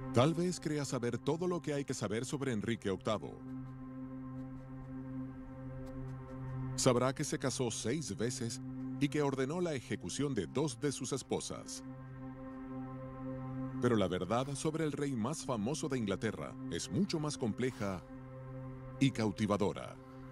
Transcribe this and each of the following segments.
Tal vez crea saber todo lo que hay que saber sobre Enrique VIII. Sabrá que se casó 6 veces y que ordenó la ejecución de 2 de sus esposas. Pero la verdad sobre el rey más famoso de Inglaterra es mucho más compleja y cautivadora.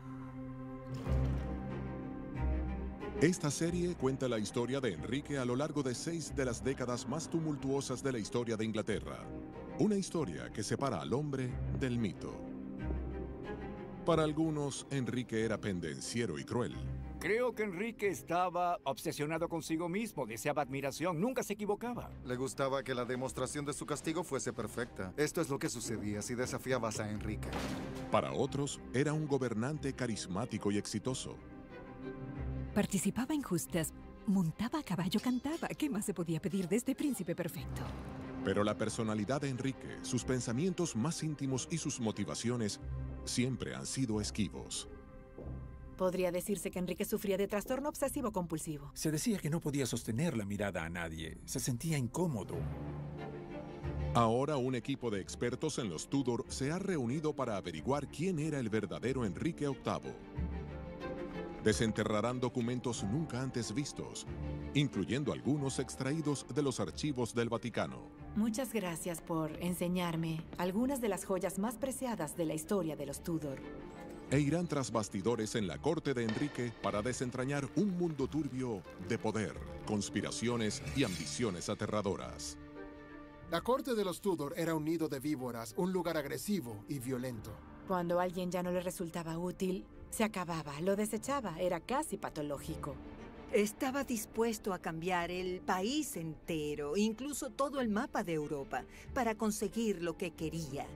Esta serie cuenta la historia de Enrique a lo largo de 6 de las décadas más tumultuosas de la historia de Inglaterra. Una historia que separa al hombre del mito. Para algunos, Enrique era pendenciero y cruel. Creo que Enrique estaba obsesionado consigo mismo, deseaba admiración, nunca se equivocaba. Le gustaba que la demostración de su castigo fuese perfecta. Esto es lo que sucedía si desafiabas a Enrique. Para otros, era un gobernante carismático y exitoso. Participaba en justas, montaba a caballo, cantaba. ¿Qué más se podía pedir de este príncipe perfecto? Pero la personalidad de Enrique, sus pensamientos más íntimos y sus motivaciones siempre han sido esquivos. Podría decirse que Enrique sufría de trastorno obsesivo-compulsivo. Se decía que no podía sostener la mirada a nadie. Se sentía incómodo. Ahora un equipo de expertos en los Tudor se ha reunido para averiguar quién era el verdadero Enrique VIII. Desenterrarán documentos nunca antes vistos, incluyendo algunos extraídos de los archivos del Vaticano. Muchas gracias por enseñarme algunas de las joyas más preciadas de la historia de los Tudor. E irán tras bastidores en la corte de Enrique para desentrañar un mundo turbio de poder, conspiraciones y ambiciones aterradoras. La corte de los Tudor era un nido de víboras, un lugar agresivo y violento. Cuando a alguien ya no le resultaba útil, se acababa, lo desechaba, era casi patológico. Estaba dispuesto a cambiar el país entero, incluso todo el mapa de Europa, para conseguir lo que quería.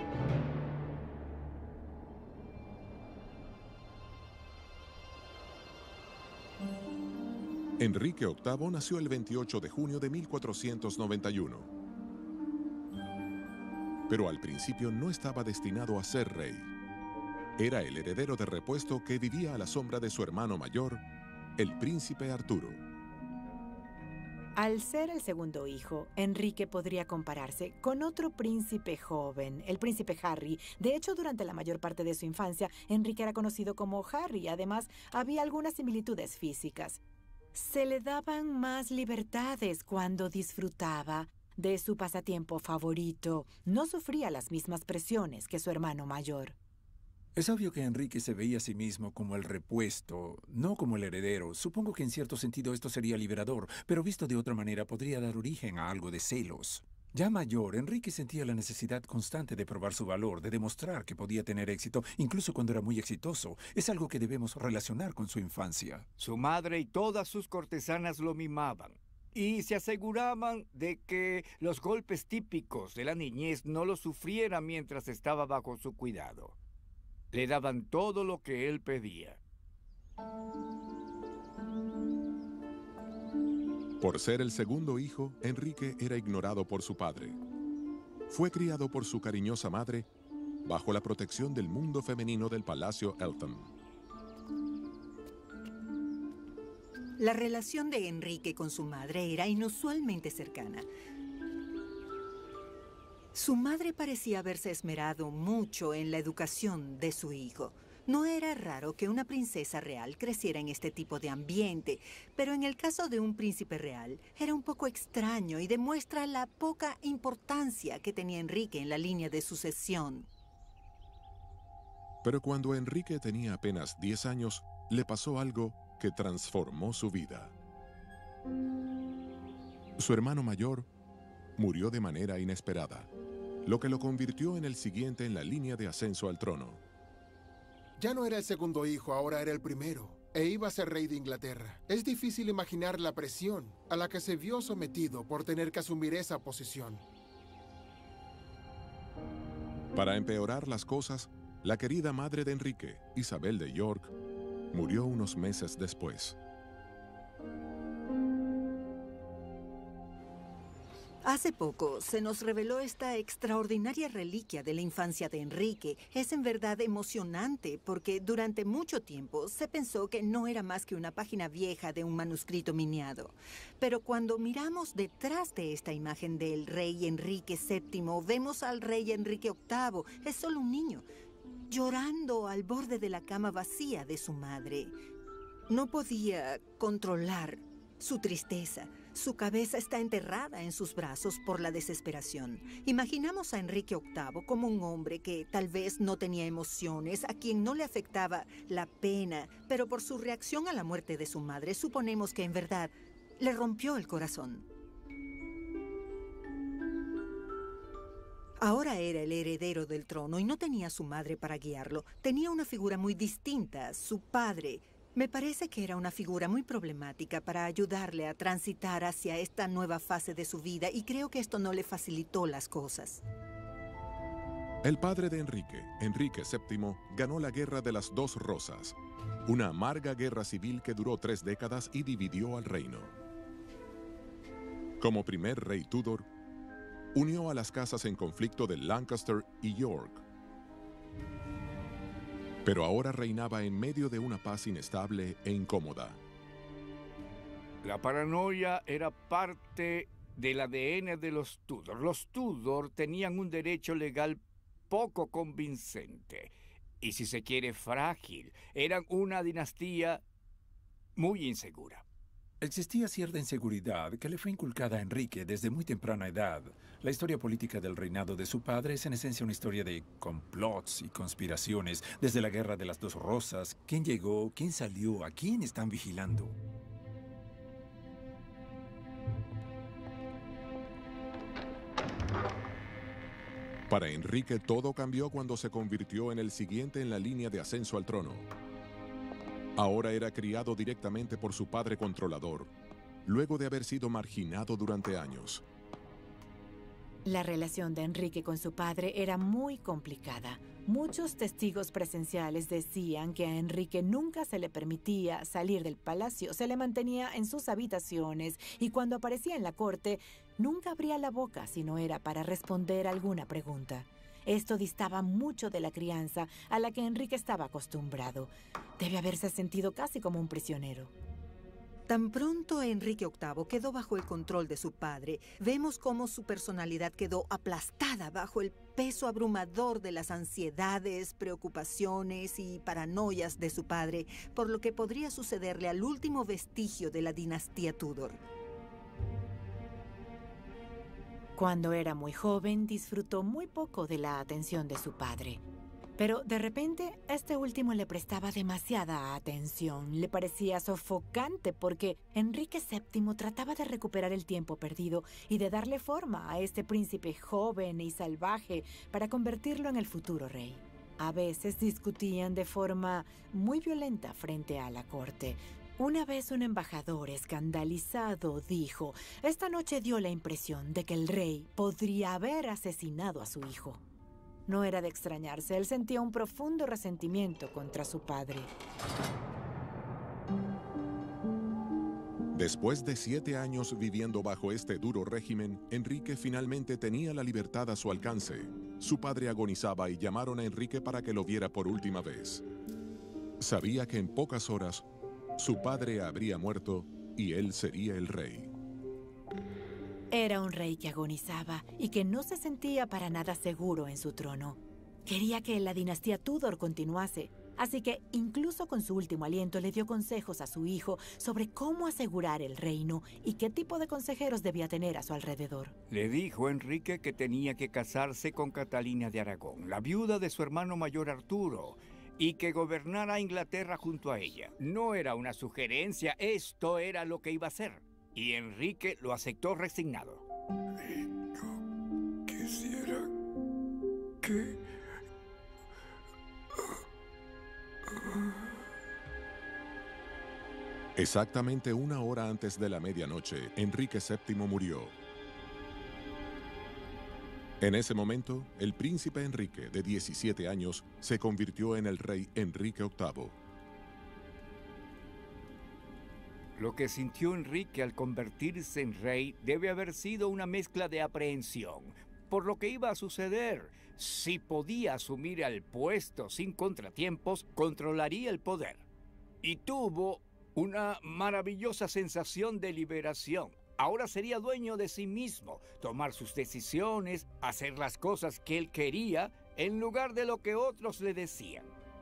Enrique VIII nació el 28 de junio de 1491. Pero al principio no estaba destinado a ser rey. Era el heredero de repuesto que vivía a la sombra de su hermano mayor, el príncipe Arturo. Al ser el segundo hijo, Enrique podría compararse con otro príncipe joven, el príncipe Harry. De hecho, durante la mayor parte de su infancia, Enrique era conocido como Harry. Además, había algunas similitudes físicas. Se le daban más libertades cuando disfrutaba de su pasatiempo favorito. No sufría las mismas presiones que su hermano mayor. Es obvio que Enrique se veía a sí mismo como el repuesto, no como el heredero. Supongo que en cierto sentido esto sería liberador, pero visto de otra manera podría dar origen a algo de celos. Ya mayor, Enrique sentía la necesidad constante de probar su valor, de demostrar que podía tener éxito, incluso cuando era muy exitoso. Es algo que debemos relacionar con su infancia. Su madre y todas sus cortesanas lo mimaban y se aseguraban de que los golpes típicos de la niñez no los sufriera mientras estaba bajo su cuidado. Le daban todo lo que él pedía. Por ser el segundo hijo, Enrique era ignorado por su padre. Fue criado por su cariñosa madre bajo la protección del mundo femenino del Palacio Eltham. La relación de Enrique con su madre era inusualmente cercana. Su madre parecía haberse esmerado mucho en la educación de su hijo. No era raro que una princesa real creciera en este tipo de ambiente, pero en el caso de un príncipe real era un poco extraño y demuestra la poca importancia que tenía Enrique en la línea de sucesión. Pero cuando Enrique tenía apenas 10 años, le pasó algo que transformó su vida. Su hermano mayor murió de manera inesperada, lo que lo convirtió en el siguiente en la línea de ascenso al trono. Ya no era el segundo hijo, ahora era el primero, e iba a ser rey de Inglaterra. Es difícil imaginar la presión a la que se vio sometido por tener que asumir esa posición. Para empeorar las cosas, la querida madre de Enrique, Isabel de York, murió unos meses después. Hace poco se nos reveló esta extraordinaria reliquia de la infancia de Enrique. Es en verdad emocionante porque durante mucho tiempo se pensó que no era más que una página vieja de un manuscrito miniado. Pero cuando miramos detrás de esta imagen del rey Enrique VII, vemos al rey Enrique VIII, es solo un niño, llorando al borde de la cama vacía de su madre. No podía controlar su tristeza. Su cabeza está enterrada en sus brazos por la desesperación. Imaginamos a Enrique VIII como un hombre que tal vez no tenía emociones, a quien no le afectaba la pena, pero por su reacción a la muerte de su madre, suponemos que en verdad le rompió el corazón. Ahora era el heredero del trono y no tenía a su madre para guiarlo. Tenía una figura muy distinta, su padre. Me parece que era una figura muy problemática para ayudarle a transitar hacia esta nueva fase de su vida y creo que esto no le facilitó las cosas. El padre de Enrique, Enrique VII, ganó la Guerra de las Dos Rosas, una amarga guerra civil que duró 3 décadas y dividió al reino. Como primer rey Tudor, unió a las casas en conflicto de Lancaster y York. Pero ahora reinaba en medio de una paz inestable e incómoda. La paranoia era parte del ADN de los Tudor. Los Tudor tenían un derecho legal poco convincente y, si se quiere, frágil. Eran una dinastía muy insegura. Existía cierta inseguridad que le fue inculcada a Enrique desde muy temprana edad. La historia política del reinado de su padre es en esencia una historia de complots y conspiraciones, desde la Guerra de las Dos Rosas. ¿Quién llegó? ¿Quién salió? ¿A quién están vigilando? Para Enrique todo cambió cuando se convirtió en el siguiente en la línea de ascenso al trono. Ahora era criado directamente por su padre controlador, luego de haber sido marginado durante años. La relación de Enrique con su padre era muy complicada. Muchos testigos presenciales decían que a Enrique nunca se le permitía salir del palacio, se le mantenía en sus habitaciones y cuando aparecía en la corte, nunca abría la boca si no era para responder alguna pregunta. Esto distaba mucho de la crianza a la que Enrique estaba acostumbrado. Debe haberse sentido casi como un prisionero. Tan pronto Enrique VIII quedó bajo el control de su padre, vemos cómo su personalidad quedó aplastada bajo el peso abrumador de las ansiedades, preocupaciones y paranoias de su padre, por lo que podría sucederle al último vestigio de la dinastía Tudor. Cuando era muy joven, disfrutó muy poco de la atención de su padre. Pero de repente, este último le prestaba demasiada atención. Le parecía sofocante porque Enrique VII trataba de recuperar el tiempo perdido y de darle forma a este príncipe joven y salvaje para convertirlo en el futuro rey. A veces discutían de forma muy violenta frente a la corte. Una vez un embajador escandalizado dijo: "Esta noche dio la impresión de que el rey podría haber asesinado a su hijo". No era de extrañarse, él sentía un profundo resentimiento contra su padre. Después de 7 años viviendo bajo este duro régimen, Enrique finalmente tenía la libertad a su alcance. Su padre agonizaba y llamaron a Enrique para que lo viera por última vez. Sabía que en pocas horas su padre habría muerto y él sería el rey. Era un rey que agonizaba y que no se sentía para nada seguro en su trono. Quería que la dinastía Tudor continuase, así que incluso con su último aliento le dio consejos a su hijo sobre cómo asegurar el reino y qué tipo de consejeros debía tener a su alrededor. Le dijo a Enrique que tenía que casarse con Catalina de Aragón, la viuda de su hermano mayor Arturo, y que gobernara Inglaterra junto a ella. No era una sugerencia, esto era lo que iba a hacer. Y Enrique lo aceptó resignado. No quisiera que... Exactamente 1 hora antes de la medianoche, Enrique VII murió. En ese momento, el príncipe Enrique, de 17 años, se convirtió en el rey Enrique VIII. Lo que sintió Enrique al convertirse en rey debe haber sido una mezcla de aprehensión por lo que iba a suceder. Si podía asumir el puesto sin contratiempos, controlaría el poder. Y tuvo una maravillosa sensación de liberación. Ahora sería dueño de sí mismo, tomar sus decisiones, hacer las cosas que él quería en lugar de lo que otros le decían.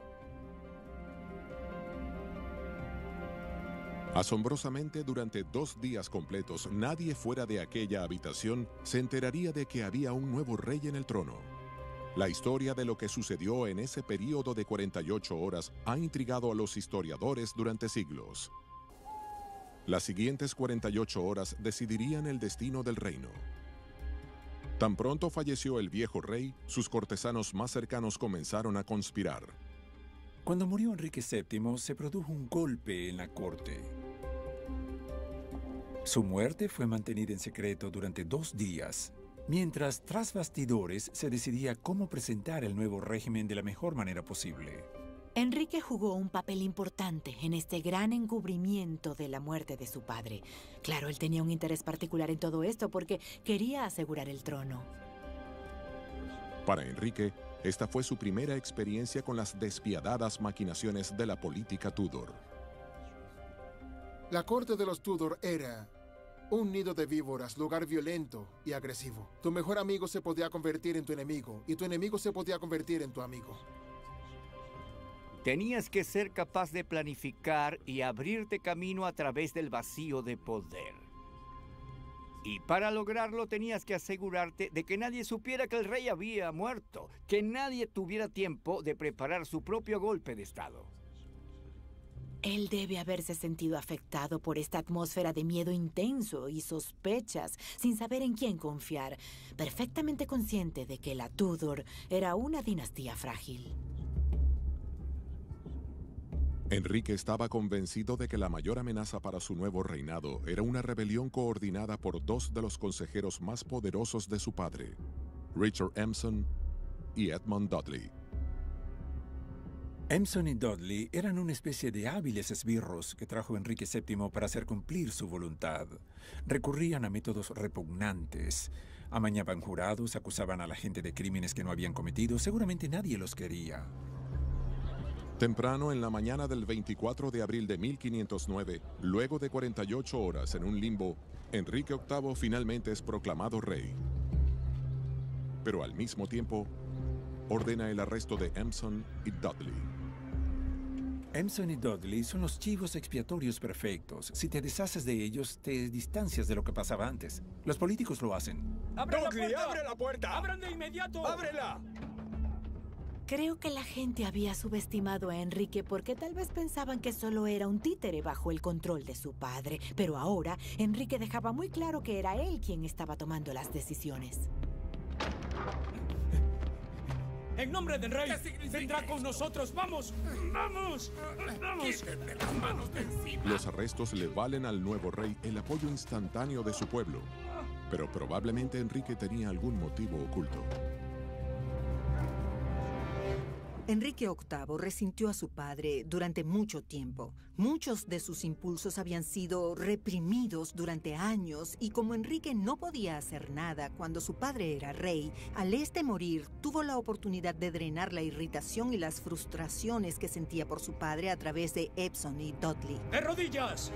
Asombrosamente, durante 2 días completos, nadie fuera de aquella habitación se enteraría de que había un nuevo rey en el trono. La historia de lo que sucedió en ese período de 48 horas ha intrigado a los historiadores durante siglos. Las siguientes 48 horas decidirían el destino del reino. Tan pronto falleció el viejo rey, sus cortesanos más cercanos comenzaron a conspirar. Cuando murió Enrique VII, se produjo un golpe en la corte. Su muerte fue mantenida en secreto durante 2 días, mientras tras bastidores se decidía cómo presentar el nuevo régimen de la mejor manera posible. Enrique jugó un papel importante en este gran encubrimiento de la muerte de su padre. Claro, él tenía un interés particular en todo esto porque quería asegurar el trono. Para Enrique, esta fue su primera experiencia con las despiadadas maquinaciones de la política Tudor. La corte de los Tudor era un nido de víboras, lugar violento y agresivo. Tu mejor amigo se podía convertir en tu enemigo y tu enemigo se podía convertir en tu amigo. Tenías que ser capaz de planificar y abrirte camino a través del vacío de poder. Y para lograrlo tenías que asegurarte de que nadie supiera que el rey había muerto, que nadie tuviera tiempo de preparar su propio golpe de estado. Él debe haberse sentido afectado por esta atmósfera de miedo intenso y sospechas, sin saber en quién confiar, perfectamente consciente de que la Tudor era una dinastía frágil. Enrique estaba convencido de que la mayor amenaza para su nuevo reinado era una rebelión coordinada por 2 de los consejeros más poderosos de su padre, Richard Empson y Edmund Dudley. Empson y Dudley eran una especie de hábiles esbirros que trajo Enrique VII para hacer cumplir su voluntad. Recurrían a métodos repugnantes. Amañaban jurados, acusaban a la gente de crímenes que no habían cometido. Seguramente nadie los quería. Temprano en la mañana del 24 de abril de 1509, luego de 48 horas en un limbo, Enrique VIII finalmente es proclamado rey. Pero al mismo tiempo, ordena el arresto de Empson y Dudley. Empson y Dudley son los chivos expiatorios perfectos. Si te deshaces de ellos, te distancias de lo que pasaba antes. Los políticos lo hacen. ¡Dudley, abre la puerta! ¡Abran de inmediato! ¡Ábrela! Creo que la gente había subestimado a Enrique porque tal vez pensaban que solo era un títere bajo el control de su padre. Pero ahora, Enrique dejaba muy claro que era él quien estaba tomando las decisiones. En nombre del rey, vendrá con nosotros. ¡Vamos! ¡Vamos! ¡Vamos! Los arrestos le valen al nuevo rey el apoyo instantáneo de su pueblo. Pero probablemente Enrique tenía algún motivo oculto. Enrique VIII resintió a su padre durante mucho tiempo. Muchos de sus impulsos habían sido reprimidos durante años y como Enrique no podía hacer nada cuando su padre era rey, al morir tuvo la oportunidad de drenar la irritación y las frustraciones que sentía por su padre a través de Empson y Dudley. ¡De rodillas!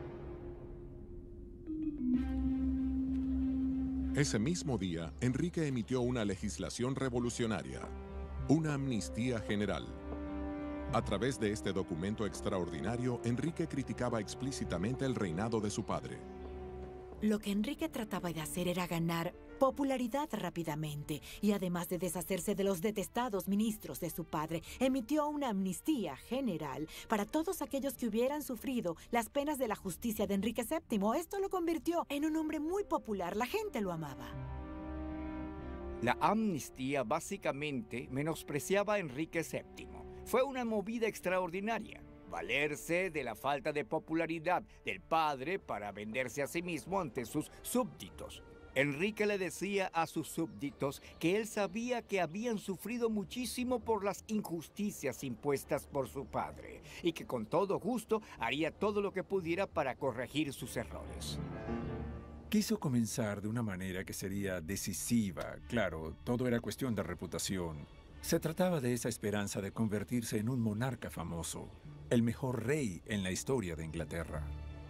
Ese mismo día, Enrique emitió una legislación revolucionaria. Una amnistía general. A través de este documento extraordinario, Enrique criticaba explícitamente el reinado de su padre. Lo que Enrique trataba de hacer era ganar popularidad rápidamente y además de deshacerse de los detestados ministros de su padre, emitió una amnistía general para todos aquellos que hubieran sufrido las penas de la justicia de Enrique VII. Esto lo convirtió en un hombre muy popular. La gente lo amaba. La amnistía básicamente menospreciaba a Enrique VII. Fue una movida extraordinaria. Valerse de la falta de popularidad del padre para venderse a sí mismo ante sus súbditos. Enrique le decía a sus súbditos que él sabía que habían sufrido muchísimo por las injusticias impuestas por su padre y que con todo gusto haría todo lo que pudiera para corregir sus errores. Quiso comenzar de una manera que sería decisiva. Claro, todo era cuestión de reputación. Se trataba de esa esperanza de convertirse en un monarca famoso, el mejor rey en la historia de Inglaterra.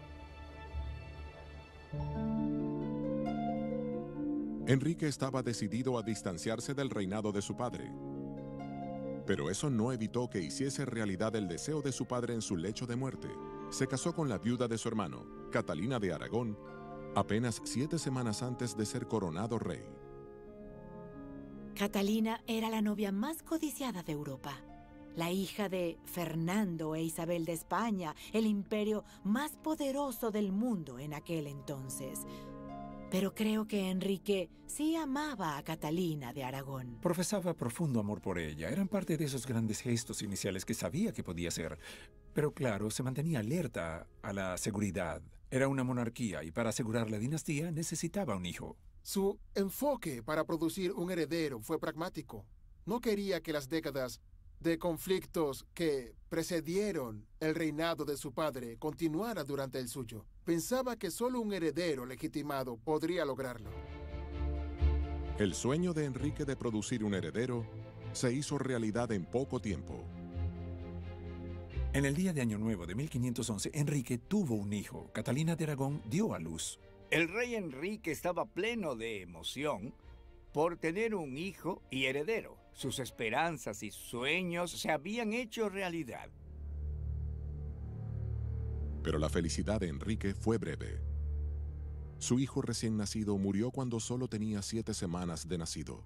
Enrique estaba decidido a distanciarse del reinado de su padre. Pero eso no evitó que hiciese realidad el deseo de su padre en su lecho de muerte. Se casó con la viuda de su hermano, Catalina de Aragón, apenas 7 semanas antes de ser coronado rey. Catalina era la novia más codiciada de Europa. La hija de Fernando e Isabel de España, el imperio más poderoso del mundo en aquel entonces. Pero creo que Enrique sí amaba a Catalina de Aragón. Profesaba profundo amor por ella. Eran parte de esos grandes gestos iniciales que sabía que podía hacer. Pero claro, se mantenía alerta a la seguridad. Era una monarquía y para asegurar la dinastía necesitaba un hijo. Su enfoque para producir un heredero fue pragmático. No quería que las décadas de conflictos que precedieron el reinado de su padre continuaran durante el suyo. Pensaba que solo un heredero legitimado podría lograrlo. El sueño de Enrique de producir un heredero se hizo realidad en poco tiempo. En el día de Año Nuevo de 1511, Enrique tuvo un hijo. Catalina de Aragón dio a luz. El rey Enrique estaba pleno de emoción por tener un hijo y heredero. Sus esperanzas y sueños se habían hecho realidad. Pero la felicidad de Enrique fue breve. Su hijo recién nacido murió cuando solo tenía 7 semanas de nacido.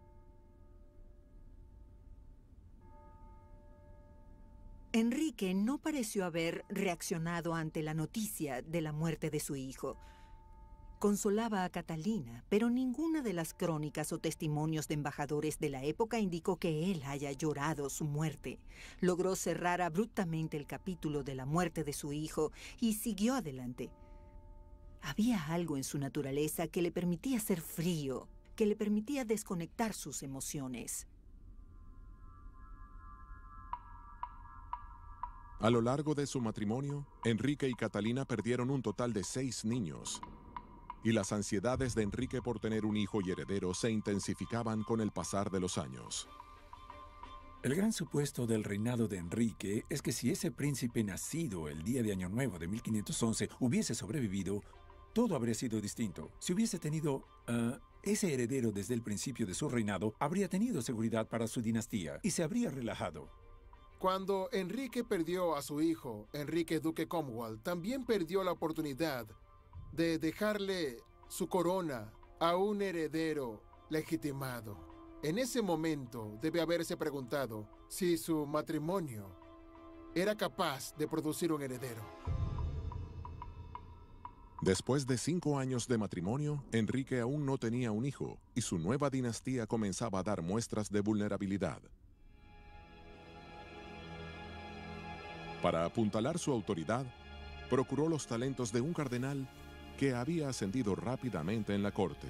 Enrique no pareció haber reaccionado ante la noticia de la muerte de su hijo. Consolaba a Catalina, pero ninguna de las crónicas o testimonios de embajadores de la época indicó que él haya llorado su muerte. Logró cerrar abruptamente el capítulo de la muerte de su hijo y siguió adelante. Había algo en su naturaleza que le permitía ser frío, que le permitía desconectar sus emociones. A lo largo de su matrimonio, Enrique y Catalina perdieron un total de 6 niños. Y las ansiedades de Enrique por tener un hijo y heredero se intensificaban con el pasar de los años. El gran supuesto del reinado de Enrique es que si ese príncipe nacido el día de Año Nuevo de 1511 hubiese sobrevivido, todo habría sido distinto. Si hubiese tenido ese heredero desde el principio de su reinado, habría tenido seguridad para su dinastía y se habría relajado. Cuando Enrique perdió a su hijo, Enrique Duque Cromwell, también perdió la oportunidad de dejarle su corona a un heredero legitimado. En ese momento debe haberse preguntado si su matrimonio era capaz de producir un heredero. Después de 5 años de matrimonio, Enrique aún no tenía un hijo y su nueva dinastía comenzaba a dar muestras de vulnerabilidad. Para apuntalar su autoridad, procuró los talentos de un cardenal que había ascendido rápidamente en la corte.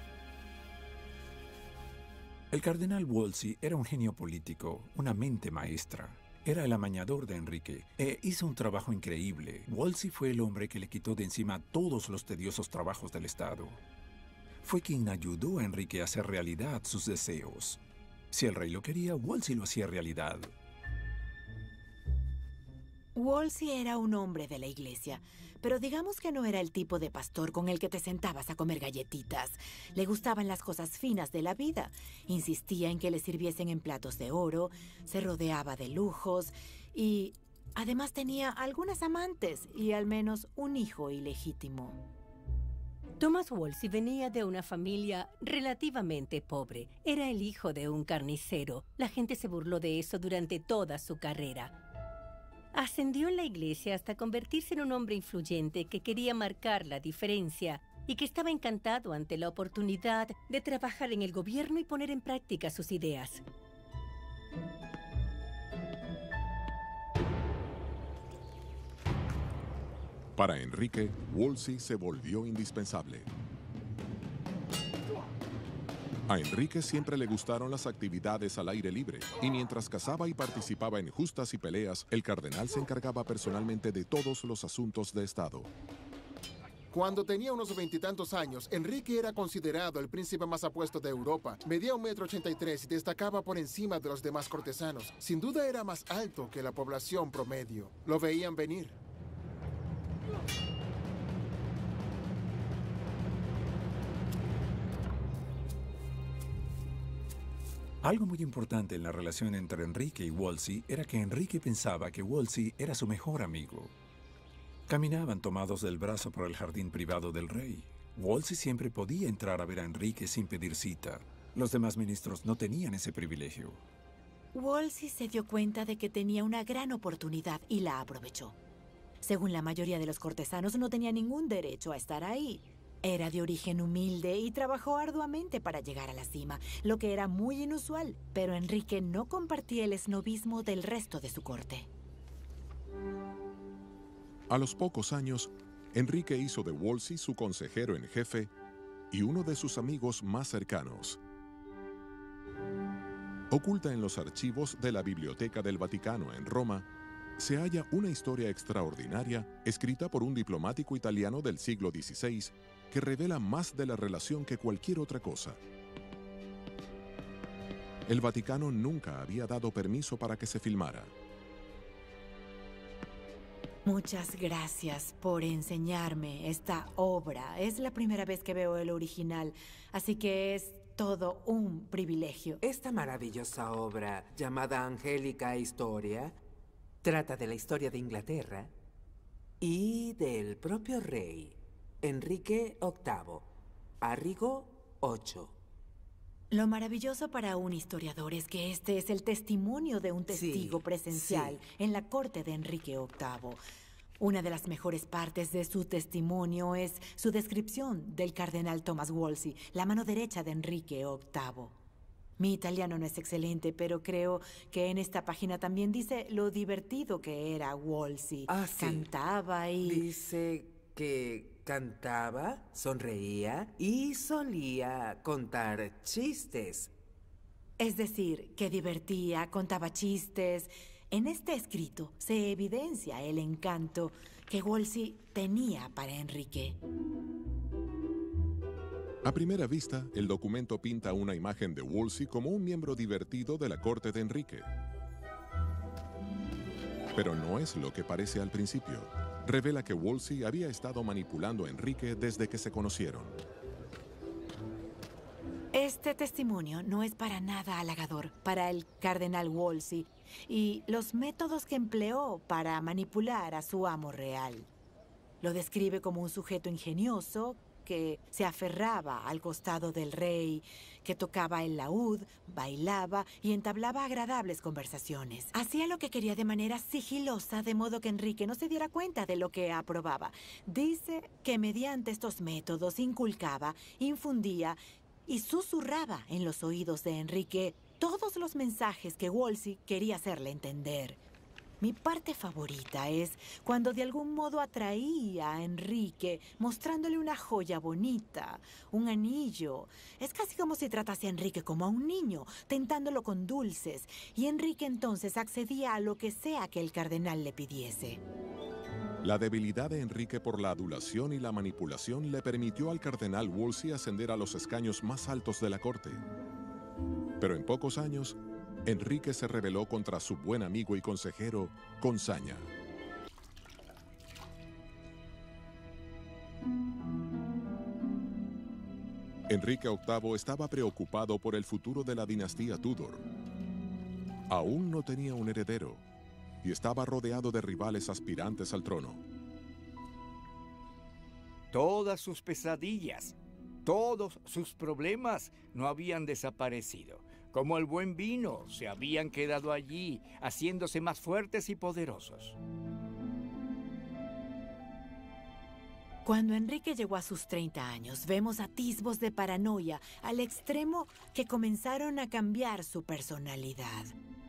El cardenal Wolsey era un genio político, una mente maestra. Era el amañador de Enrique e hizo un trabajo increíble. Wolsey fue el hombre que le quitó de encima todos los tediosos trabajos del Estado. Fue quien ayudó a Enrique a hacer realidad sus deseos. Si el rey lo quería, Wolsey lo hacía realidad. Wolsey era un hombre de la iglesia, pero digamos que no era el tipo de pastor con el que te sentabas a comer galletitas. Le gustaban las cosas finas de la vida. Insistía en que le sirviesen en platos de oro, se rodeaba de lujos y además tenía algunas amantes y al menos un hijo ilegítimo. Thomas Wolsey venía de una familia relativamente pobre. Era el hijo de un carnicero. La gente se burló de eso durante toda su carrera. Ascendió en la iglesia hasta convertirse en un hombre influyente que quería marcar la diferencia y que estaba encantado ante la oportunidad de trabajar en el gobierno y poner en práctica sus ideas. Para Enrique, Wolsey se volvió indispensable. A Enrique siempre le gustaron las actividades al aire libre, y mientras cazaba y participaba en justas y peleas, el cardenal se encargaba personalmente de todos los asuntos de Estado. Cuando tenía unos 20 y tantos años, Enrique era considerado el príncipe más apuesto de Europa. Medía 1,83 m y destacaba por encima de los demás cortesanos. Sin duda era más alto que la población promedio. Lo veían venir. Algo muy importante en la relación entre Enrique y Wolsey era que Enrique pensaba que Wolsey era su mejor amigo. Caminaban tomados del brazo por el jardín privado del rey. Wolsey siempre podía entrar a ver a Enrique sin pedir cita. Los demás ministros no tenían ese privilegio. Wolsey se dio cuenta de que tenía una gran oportunidad y la aprovechó. Según la mayoría de los cortesanos, no tenía ningún derecho a estar ahí. Era de origen humilde y trabajó arduamente para llegar a la cima, lo que era muy inusual, pero Enrique no compartía el esnobismo del resto de su corte. A los pocos años, Enrique hizo de Wolsey su consejero en jefe y uno de sus amigos más cercanos. Oculta en los archivos de la Biblioteca del Vaticano en Roma, se halla una historia extraordinaria escrita por un diplomático italiano del siglo XVI que revela más de la relación que cualquier otra cosa. El Vaticano nunca había dado permiso para que se filmara. Muchas gracias por enseñarme esta obra. Es la primera vez que veo el original, así que es todo un privilegio. Esta maravillosa obra, llamada Angélica Historia, trata de la historia de Inglaterra y del propio rey, Enrique VIII, Arrigo VIII. Lo maravilloso para un historiador es que este es el testimonio de un testigo presencial en la corte de Enrique VIII. Una de las mejores partes de su testimonio es su descripción del cardenal Thomas Wolsey, la mano derecha de Enrique VIII. Mi italiano no es excelente, pero creo que en esta página también dice lo divertido que era Wolsey. Cantaba y... Dice que cantaba, sonreía y solía contar chistes. Es decir, que divertía, contaba chistes. En este escrito se evidencia el encanto que Wolsey tenía para Enrique. A primera vista, el documento pinta una imagen de Wolsey como un miembro divertido de la corte de Enrique. Pero no es lo que parece al principio. Revela que Wolsey había estado manipulando a Enrique desde que se conocieron. Este testimonio no es para nada halagador para el cardenal Wolsey y los métodos que empleó para manipular a su amo real. Lo describe como un sujeto ingenioso que se aferraba al costado del rey, que tocaba el laúd, bailaba y entablaba agradables conversaciones. Hacía lo que quería de manera sigilosa, de modo que Enrique no se diera cuenta de lo que aprobaba. Dice que mediante estos métodos inculcaba, infundía y susurraba en los oídos de Enrique todos los mensajes que Wolsey quería hacerle entender. Mi parte favorita es cuando de algún modo atraía a Enrique, mostrándole una joya bonita, un anillo. Es casi como si tratase a Enrique como a un niño, tentándolo con dulces, y Enrique entonces accedía a lo que sea que el cardenal le pidiese. La debilidad de Enrique por la adulación y la manipulación le permitió al cardenal Wolsey ascender a los escaños más altos de la corte. Pero en pocos años, Enrique se rebeló contra su buen amigo y consejero con saña. Enrique VIII estaba preocupado por el futuro de la dinastía Tudor. Aún no tenía un heredero y estaba rodeado de rivales aspirantes al trono. Todas sus pesadillas, todos sus problemas no habían desaparecido. Como el buen vino, se habían quedado allí, haciéndose más fuertes y poderosos. Cuando Enrique llegó a sus 30 años, vemos atisbos de paranoia al extremo que comenzaron a cambiar su personalidad.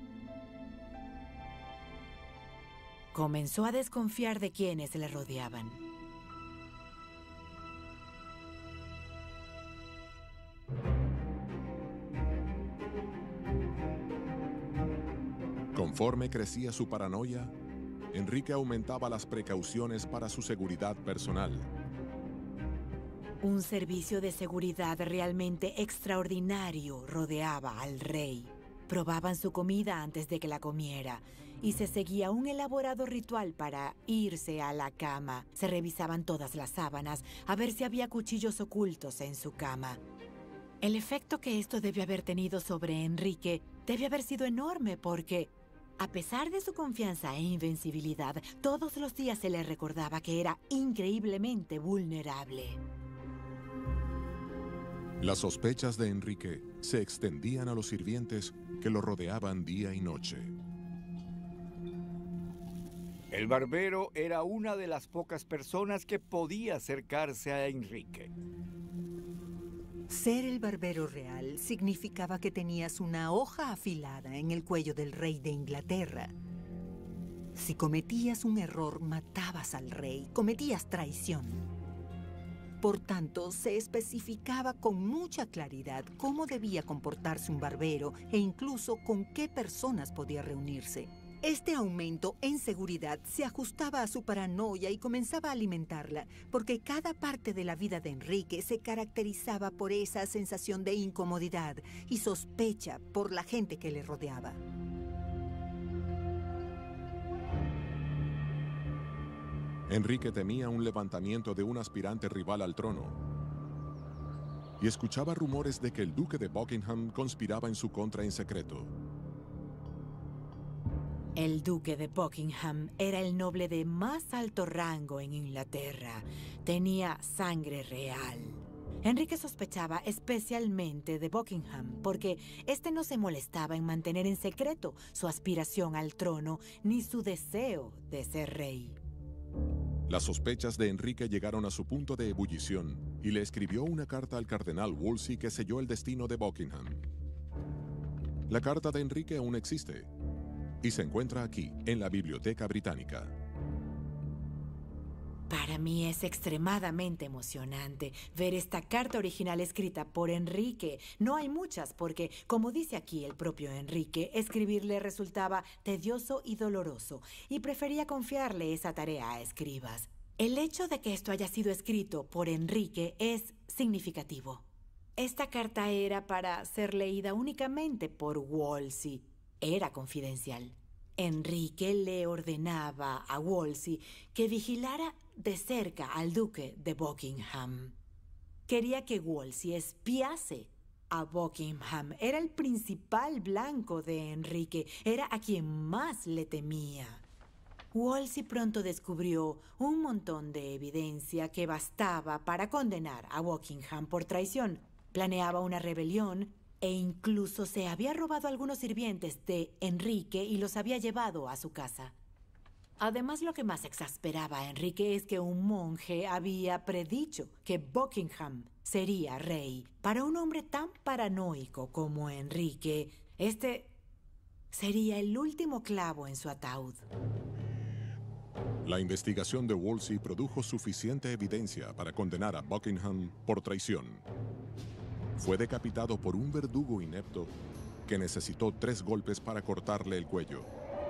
Comenzó a desconfiar de quienes le rodeaban. Conforme crecía su paranoia, Enrique aumentaba las precauciones para su seguridad personal. Un servicio de seguridad realmente extraordinario rodeaba al rey. Probaban su comida antes de que la comiera y se seguía un elaborado ritual para irse a la cama. Se revisaban todas las sábanas a ver si había cuchillos ocultos en su cama. El efecto que esto debe haber tenido sobre Enrique debe haber sido enorme porque, a pesar de su confianza e invencibilidad, todos los días se le recordaba que era increíblemente vulnerable. Las sospechas de Enrique se extendían a los sirvientes que lo rodeaban día y noche. El barbero era una de las pocas personas que podía acercarse a Enrique. Ser el barbero real significaba que tenías una hoja afilada en el cuello del rey de Inglaterra. Si cometías un error, matabas al rey, cometías traición. Por tanto, se especificaba con mucha claridad cómo debía comportarse un barbero e incluso con qué personas podía reunirse. Este aumento en seguridad se ajustaba a su paranoia y comenzaba a alimentarla, porque cada parte de la vida de Enrique se caracterizaba por esa sensación de incomodidad y sospecha por la gente que le rodeaba. Enrique temía un levantamiento de un aspirante rival al trono y escuchaba rumores de que el duque de Buckingham conspiraba en su contra en secreto. El duque de Buckingham era el noble de más alto rango en Inglaterra. Tenía sangre real. Enrique sospechaba especialmente de Buckingham porque este no se molestaba en mantener en secreto su aspiración al trono ni su deseo de ser rey. Las sospechas de Enrique llegaron a su punto de ebullición y le escribió una carta al cardenal Wolsey que selló el destino de Buckingham. La carta de Enrique aún existe y se encuentra aquí, en la Biblioteca Británica. Para mí es extremadamente emocionante ver esta carta original escrita por Enrique. No hay muchas porque, como dice aquí el propio Enrique, escribirle resultaba tedioso y doloroso y prefería confiarle esa tarea a escribas. El hecho de que esto haya sido escrito por Enrique es significativo. Esta carta era para ser leída únicamente por Wolsey. Era confidencial. Enrique le ordenaba a Wolsey que vigilara de cerca al duque de Buckingham. Quería que Wolsey espiase a Buckingham. Era el principal blanco de Enrique. Era a quien más le temía. Wolsey pronto descubrió un montón de evidencia que bastaba para condenar a Buckingham por traición. Planeaba una rebelión e incluso se había robado algunos sirvientes de Enrique y los había llevado a su casa. Además, lo que más exasperaba a Enrique es que un monje había predicho que Buckingham sería rey. Para un hombre tan paranoico como Enrique, este sería el último clavo en su ataúd. La investigación de Wolsey produjo suficiente evidencia para condenar a Buckingham por traición. Fue decapitado por un verdugo inepto que necesitó 3 golpes para cortarle el cuello.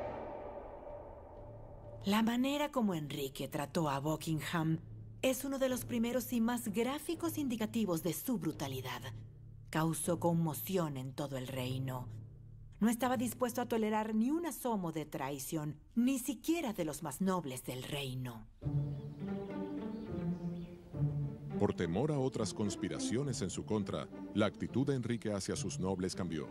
La manera como Enrique trató a Buckingham es uno de los primeros y más gráficos indicativos de su brutalidad. Causó conmoción en todo el reino. No estaba dispuesto a tolerar ni un asomo de traición, ni siquiera de los más nobles del reino. Por temor a otras conspiraciones en su contra, la actitud de Enrique hacia sus nobles cambió.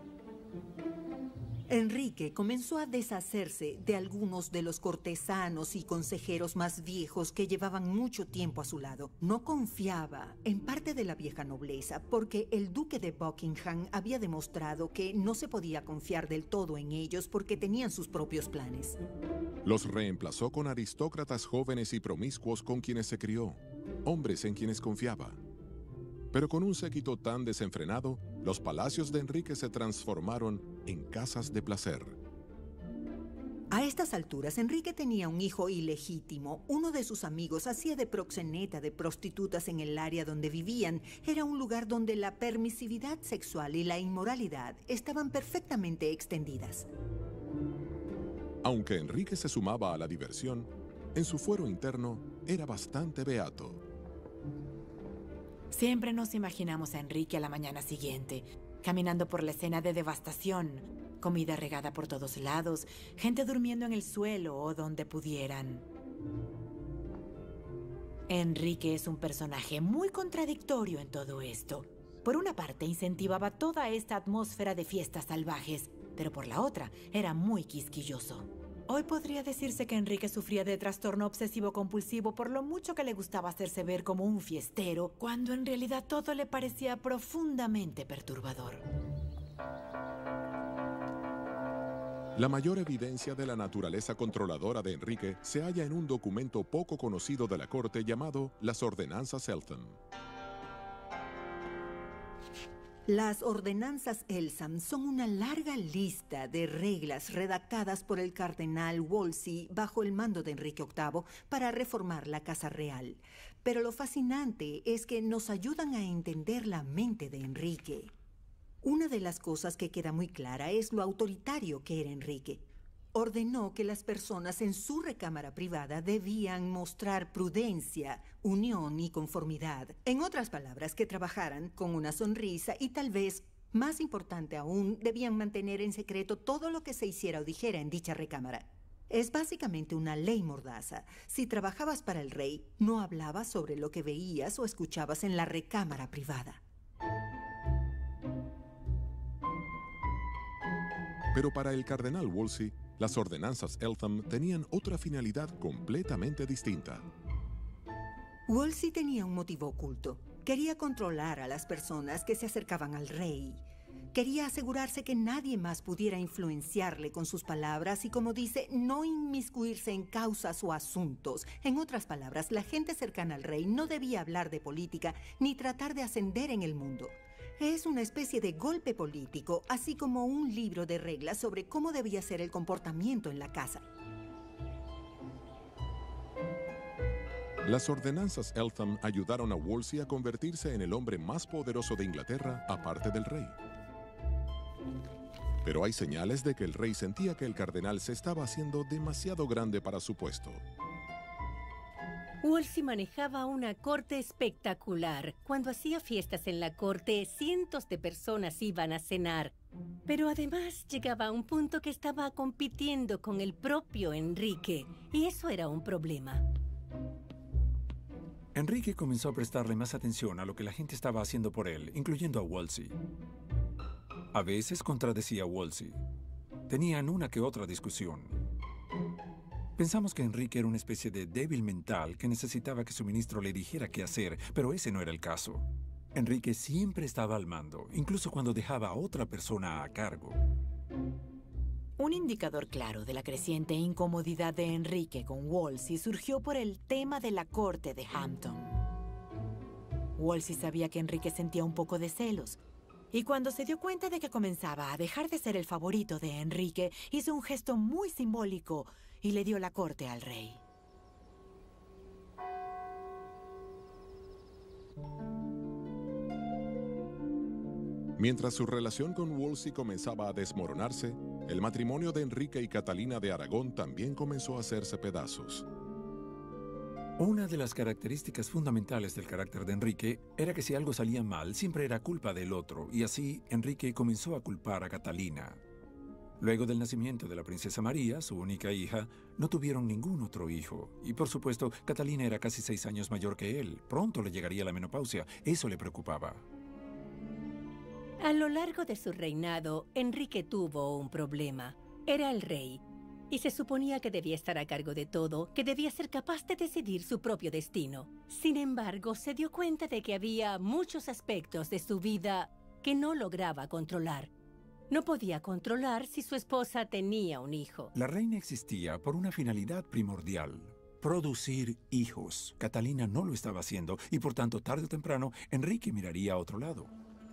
Enrique comenzó a deshacerse de algunos de los cortesanos y consejeros más viejos que llevaban mucho tiempo a su lado. No confiaba en parte de la vieja nobleza porque el duque de Buckingham había demostrado que no se podía confiar del todo en ellos porque tenían sus propios planes. Los reemplazó con aristócratas jóvenes y promiscuos con quienes se crió, hombres en quienes confiaba. Pero con un séquito tan desenfrenado, los palacios de Enrique se transformaron en casas de placer. A estas alturas, Enrique tenía un hijo ilegítimo. Uno de sus amigos hacía de proxeneta de prostitutas en el área donde vivían. Era un lugar donde la permisividad sexual y la inmoralidad estaban perfectamente extendidas. Aunque Enrique se sumaba a la diversión, en su fuero interno era bastante beato. Siempre nos imaginamos a Enrique a la mañana siguiente, caminando por la escena de devastación, comida regada por todos lados, gente durmiendo en el suelo o donde pudieran. Enrique es un personaje muy contradictorio en todo esto. Por una parte, incentivaba toda esta atmósfera de fiestas salvajes, pero por la otra, era muy quisquilloso. Hoy podría decirse que Enrique sufría de trastorno obsesivo-compulsivo por lo mucho que le gustaba hacerse ver como un fiestero, cuando en realidad todo le parecía profundamente perturbador. La mayor evidencia de la naturaleza controladora de Enrique se halla en un documento poco conocido de la corte llamado las Ordenanzas Eltham. Las ordenanzas Eltham son una larga lista de reglas redactadas por el cardenal Wolsey bajo el mando de Enrique VIII para reformar la Casa Real. Pero lo fascinante es que nos ayudan a entender la mente de Enrique. Una de las cosas que queda muy clara es lo autoritario que era Enrique. Ordenó que las personas en su recámara privada debían mostrar prudencia, unión y conformidad. En otras palabras, que trabajaran con una sonrisa y tal vez, más importante aún, debían mantener en secreto todo lo que se hiciera o dijera en dicha recámara. Es básicamente una ley mordaza. Si trabajabas para el rey, no hablabas sobre lo que veías o escuchabas en la recámara privada. Pero para el cardenal Wolsey, las ordenanzas Eltham tenían otra finalidad completamente distinta. Wolsey tenía un motivo oculto. Quería controlar a las personas que se acercaban al rey. Quería asegurarse que nadie más pudiera influenciarle con sus palabras y, como dice, no inmiscuirse en causas o asuntos. En otras palabras, la gente cercana al rey no debía hablar de política ni tratar de ascender en el mundo. Es una especie de golpe político, así como un libro de reglas sobre cómo debía ser el comportamiento en la casa. Las ordenanzas Eltham ayudaron a Wolsey a convertirse en el hombre más poderoso de Inglaterra, aparte del rey. Pero hay señales de que el rey sentía que el cardenal se estaba haciendo demasiado grande para su puesto. Wolsey manejaba una corte espectacular. Cuando hacía fiestas en la corte, cientos de personas iban a cenar. Pero además llegaba a un punto que estaba compitiendo con el propio Enrique, y eso era un problema. Enrique comenzó a prestarle más atención a lo que la gente estaba haciendo por él, incluyendo a Wolsey. A veces contradecía a Wolsey. Tenían una que otra discusión. Pensamos que Enrique era una especie de débil mental que necesitaba que su ministro le dijera qué hacer, pero ese no era el caso. Enrique siempre estaba al mando, incluso cuando dejaba a otra persona a cargo. Un indicador claro de la creciente incomodidad de Enrique con Wolsey surgió por el tema de la corte de Hampton. Wolsey sabía que Enrique sentía un poco de celos, y cuando se dio cuenta de que comenzaba a dejar de ser el favorito de Enrique, hizo un gesto muy simbólico y le dio la corte al rey. Mientras su relación con Wolsey comenzaba a desmoronarse, el matrimonio de Enrique y Catalina de Aragón también comenzó a hacerse pedazos. Una de las características fundamentales del carácter de Enrique era que si algo salía mal, siempre era culpa del otro, y así Enrique comenzó a culpar a Catalina. Luego del nacimiento de la princesa María, su única hija, no tuvieron ningún otro hijo. Y por supuesto, Catalina era casi 6 años mayor que él. Pronto le llegaría la menopausia. Eso le preocupaba. A lo largo de su reinado, Enrique tuvo un problema. Era el rey, y se suponía que debía estar a cargo de todo, que debía ser capaz de decidir su propio destino. Sin embargo, se dio cuenta de que había muchos aspectos de su vida que no lograba controlar. No podía controlar si su esposa tenía un hijo. La reina existía por una finalidad primordial: producir hijos. Catalina no lo estaba haciendo y por tanto, tarde o temprano, Enrique miraría a otro lado.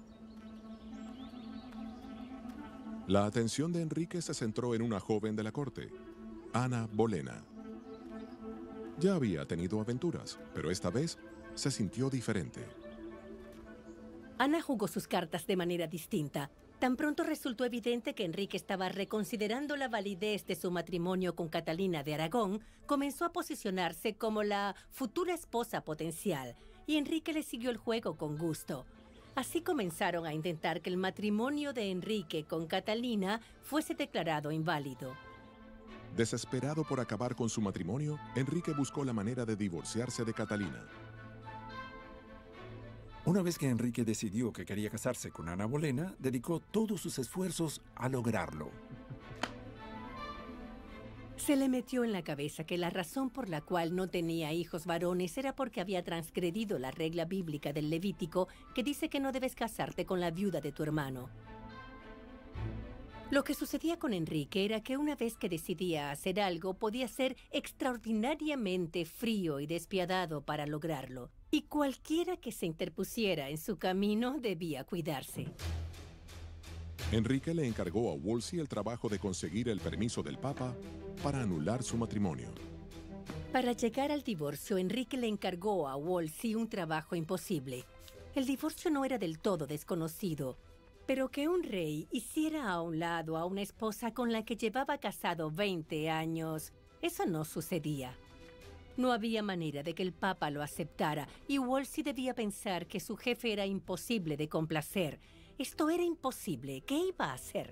La atención de Enrique se centró en una joven de la corte, Ana Bolena. Ya había tenido aventuras, pero esta vez se sintió diferente. Ana jugó sus cartas de manera distinta. Tan pronto resultó evidente que Enrique estaba reconsiderando la validez de su matrimonio con Catalina de Aragón, comenzó a posicionarse como la futura esposa potencial, y Enrique le siguió el juego con gusto. Así comenzaron a intentar que el matrimonio de Enrique con Catalina fuese declarado inválido. Desesperado por acabar con su matrimonio, Enrique buscó la manera de divorciarse de Catalina. Una vez que Enrique decidió que quería casarse con Ana Bolena, dedicó todos sus esfuerzos a lograrlo. Se le metió en la cabeza que la razón por la cual no tenía hijos varones era porque había transgredido la regla bíblica del Levítico que dice que no debes casarte con la viuda de tu hermano. Lo que sucedía con Enrique era que una vez que decidía hacer algo, podía ser extraordinariamente frío y despiadado para lograrlo. Y cualquiera que se interpusiera en su camino debía cuidarse. Enrique le encargó a Wolsey el trabajo de conseguir el permiso del Papa para anular su matrimonio. Para llegar al divorcio, Enrique le encargó a Wolsey un trabajo imposible. El divorcio no era del todo desconocido, pero que un rey hiciera a un lado a una esposa con la que llevaba casado 20 años, eso no sucedía. No había manera de que el Papa lo aceptara, y Wolsey debía pensar que su jefe era imposible de complacer. Esto era imposible. ¿Qué iba a hacer?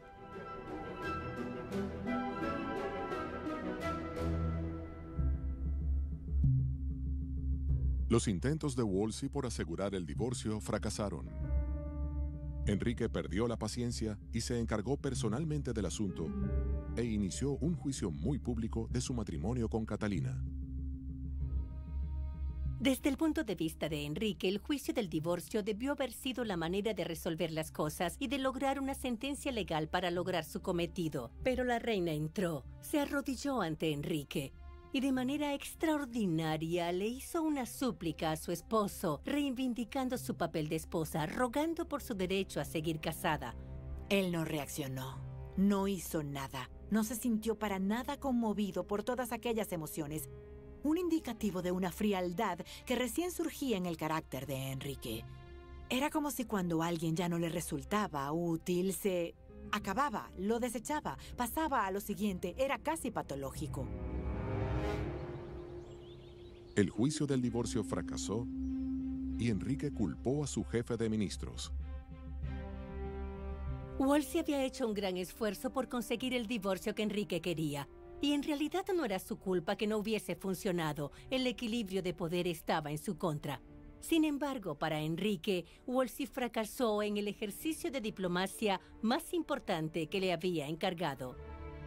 Los intentos de Wolsey por asegurar el divorcio fracasaron. Enrique perdió la paciencia y se encargó personalmente del asunto e inició un juicio muy público de su matrimonio con Catalina. Desde el punto de vista de Enrique, el juicio del divorcio debió haber sido la manera de resolver las cosas y de lograr una sentencia legal para lograr su cometido. Pero la reina entró, se arrodilló ante Enrique y de manera extraordinaria le hizo una súplica a su esposo, reivindicando su papel de esposa, rogando por su derecho a seguir casada. Él no reaccionó, no hizo nada, no se sintió para nada conmovido por todas aquellas emociones. Un indicativo de una frialdad que recién surgía en el carácter de Enrique. Era como si cuando a alguien ya no le resultaba útil, se acababa, lo desechaba, pasaba a lo siguiente, era casi patológico. El juicio del divorcio fracasó y Enrique culpó a su jefe de ministros. Wolsey había hecho un gran esfuerzo por conseguir el divorcio que Enrique quería. Y en realidad no era su culpa que no hubiese funcionado. El equilibrio de poder estaba en su contra. Sin embargo, para Enrique, Wolsey fracasó en el ejercicio de diplomacia más importante que le había encargado.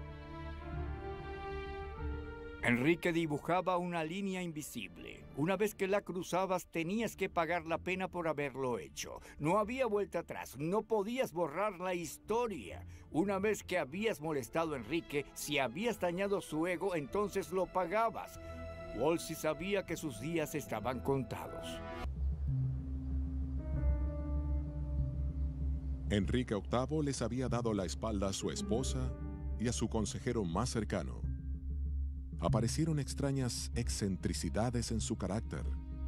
Enrique dibujaba una línea invisible. Una vez que la cruzabas, tenías que pagar la pena por haberlo hecho. No había vuelta atrás, no podías borrar la historia. Una vez que habías molestado a Enrique, si habías dañado su ego, entonces lo pagabas. Wolsey sabía que sus días estaban contados. Enrique VIII les había dado la espalda a su esposa y a su consejero más cercano. Aparecieron extrañas excentricidades en su carácter.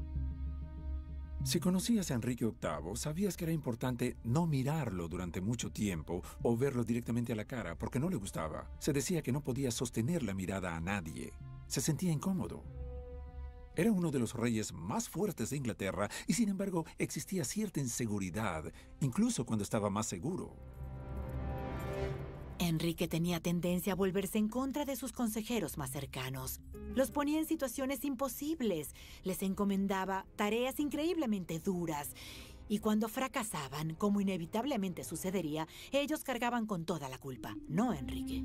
Si conocías a Enrique VIII, sabías que era importante no mirarlo durante mucho tiempo o verlo directamente a la cara porque no le gustaba. Se decía que no podía sostener la mirada a nadie. Se sentía incómodo. Era uno de los reyes más fuertes de Inglaterra y sin embargo existía cierta inseguridad, incluso cuando estaba más seguro. Enrique tenía tendencia a volverse en contra de sus consejeros más cercanos. Los ponía en situaciones imposibles, les encomendaba tareas increíblemente duras. Y cuando fracasaban, como inevitablemente sucedería, ellos cargaban con toda la culpa, no Enrique.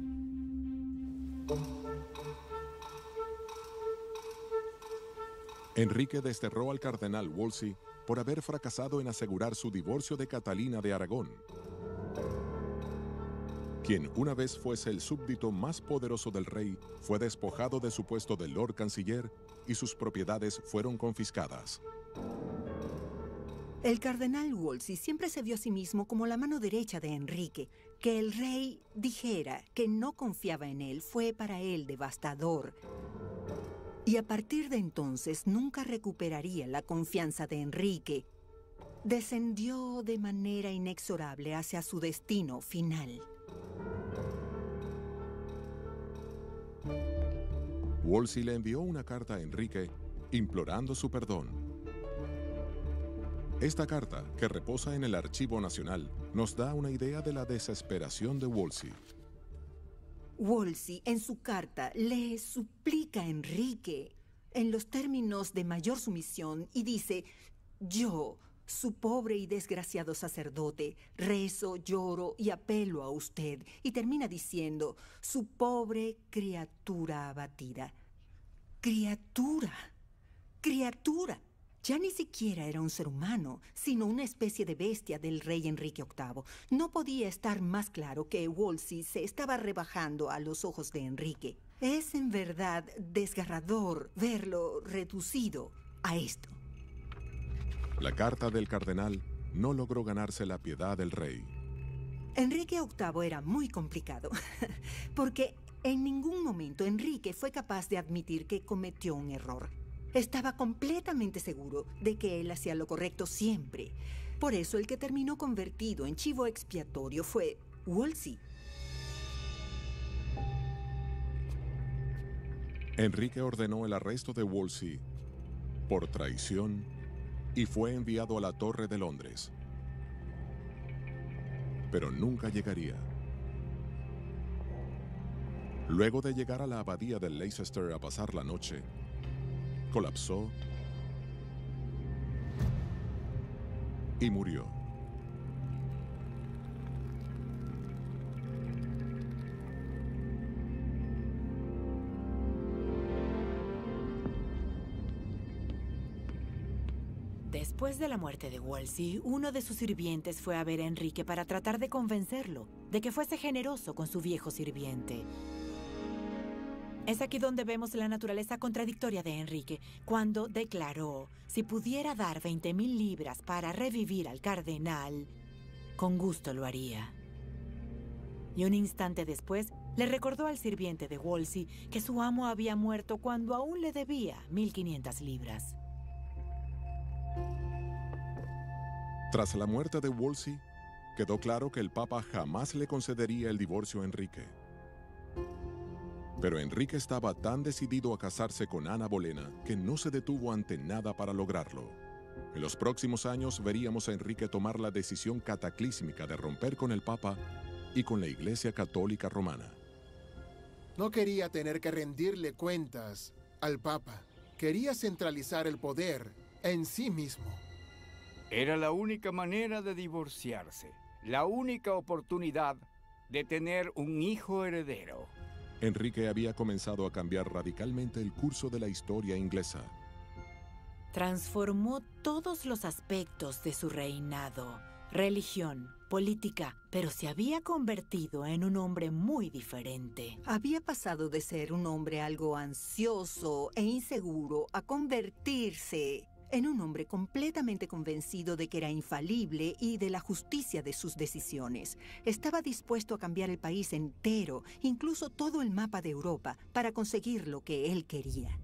Enrique desterró al cardenal Wolsey por haber fracasado en asegurar su divorcio de Catalina de Aragón, quien una vez fuese el súbdito más poderoso del rey, fue despojado de su puesto de Lord Canciller y sus propiedades fueron confiscadas. El cardenal Wolsey siempre se vio a sí mismo como la mano derecha de Enrique. Que el rey dijera que no confiaba en él fue para él devastador. Y a partir de entonces nunca recuperaría la confianza de Enrique. descendió de manera inexorable hacia su destino final. Wolsey le envió una carta a Enrique implorando su perdón. Esta carta, que reposa en el Archivo Nacional, nos da una idea de la desesperación de Wolsey. Wolsey, en su carta, le suplica a Enrique en los términos de mayor sumisión y dice: yo, su pobre y desgraciado sacerdote, rezo, lloro y apelo a usted. Y termina diciendo: su pobre criatura abatida. Criatura. Criatura. Ya ni siquiera era un ser humano, sino una especie de bestia del rey Enrique VIII. No podía estar más claro que Wolsey se estaba rebajando a los ojos de Enrique. Es en verdad desgarrador verlo reducido a esto. La carta del cardenal no logró ganarse la piedad del rey. Enrique VIII era muy complicado, porque en ningún momento Enrique fue capaz de admitir que cometió un error. Estaba completamente seguro de que él hacía lo correcto siempre. Por eso el que terminó convertido en chivo expiatorio fue Wolsey. Enrique ordenó el arresto de Wolsey por traición y fue enviado a la Torre de Londres. Pero nunca llegaría. Luego de llegar a la abadía de Leicester a pasar la noche, colapsó y murió. Después de la muerte de Wolsey, uno de sus sirvientes fue a ver a Enrique para tratar de convencerlo de que fuese generoso con su viejo sirviente. Es aquí donde vemos la naturaleza contradictoria de Enrique, cuando declaró: si pudiera dar 20,000 libras para revivir al cardenal, con gusto lo haría. Y un instante después, le recordó al sirviente de Wolsey que su amo había muerto cuando aún le debía 1.500 libras. Tras la muerte de Wolsey, quedó claro que el Papa jamás le concedería el divorcio a Enrique. Pero Enrique estaba tan decidido a casarse con Ana Bolena que no se detuvo ante nada para lograrlo. En los próximos años veríamos a Enrique tomar la decisión cataclísmica de romper con el Papa y con la Iglesia Católica Romana. No quería tener que rendirle cuentas al Papa. Quería centralizar el poder en sí mismo. Era la única manera de divorciarse, la única oportunidad de tener un hijo heredero. Enrique había comenzado a cambiar radicalmente el curso de la historia inglesa. Transformó todos los aspectos de su reinado: religión, política, pero se había convertido en un hombre muy diferente. Había pasado de ser un hombre algo ansioso e inseguro a convertirse en un hombre completamente convencido de que era infalible y de la justicia de sus decisiones. Estaba dispuesto a cambiar el país entero, incluso todo el mapa de Europa, para conseguir lo que él quería.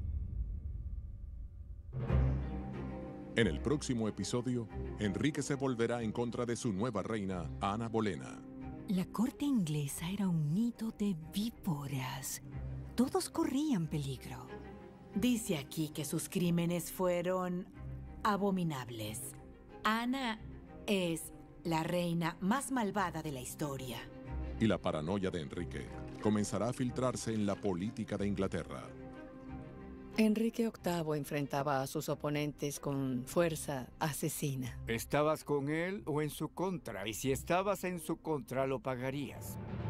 En el próximo episodio, Enrique se volverá en contra de su nueva reina, Ana Bolena. La corte inglesa era un nido de víboras. Todos corrían peligro. Dice aquí que sus crímenes fueron abominables. Ana es la reina más malvada de la historia. Y la paranoia de Enrique comenzará a filtrarse en la política de Inglaterra. Enrique VIII enfrentaba a sus oponentes con fuerza asesina. ¿Estabas con él o en su contra? Y si estabas en su contra, lo pagarías.